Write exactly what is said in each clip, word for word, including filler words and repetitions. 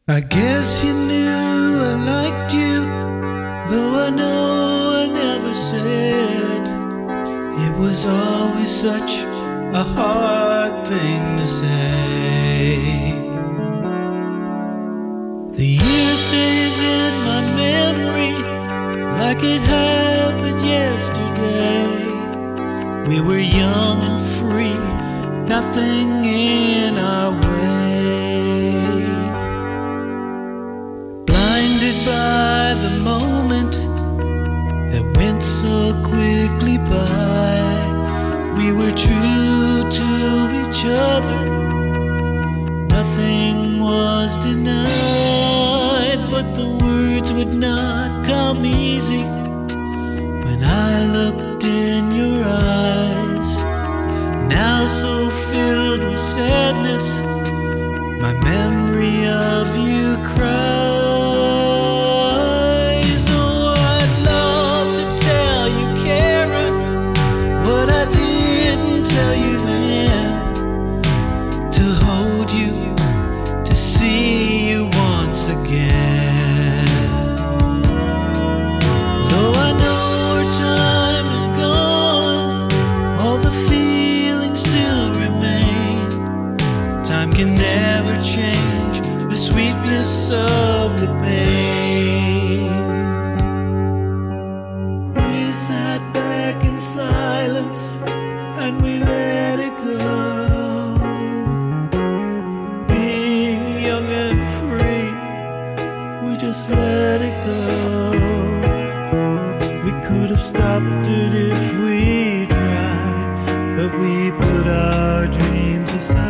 I guess you knew I liked you, though I know I never said. It was always such a hard thing to say. The year stays in my memory like it happened yesterday. We were young and free, nothing in our way. Blinded by the moment that went so quickly by, we were true to each other, nothing was denied. But the words would not come easy when I looked in your eyes. Now so filled with sadness, my memory of you cries. Oh, I'd love to tell you, Karen, what I didn't tell you then. To hold you, to see you once again. Though I know our time is gone, all the feelings still remain. Time can never change the sweetness of the pain. We sat back in silence and we let it go. Being young and free, we just let it go. We could have stopped it if we tried, but we put our dreams aside.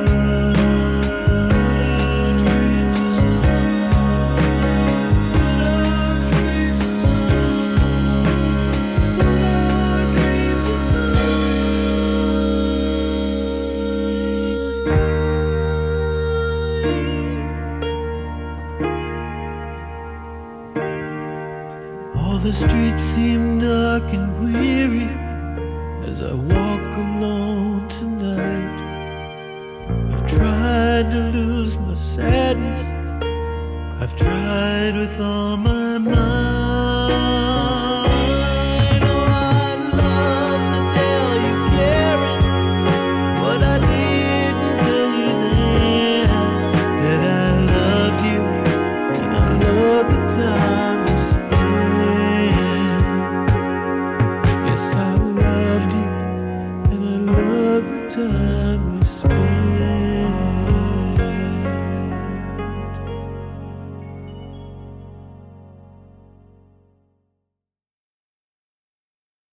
All the streets seem dark and weary as I walk alone tonight. I've tried to lose my sadness, I've tried with all my might.